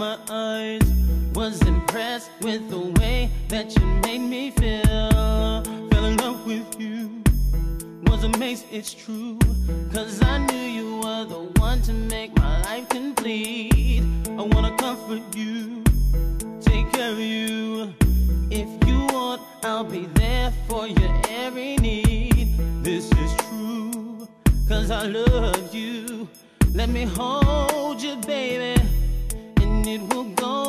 my eyes. Was impressed with the way that you made me feel. Fell in love with you, was amazed, it's true. Cause I knew you were the one to make my life complete. I wanna comfort you, take care of you. If you want, I'll be there for your every need. This is true, cause I love you. Let me hold you, baby, and it will go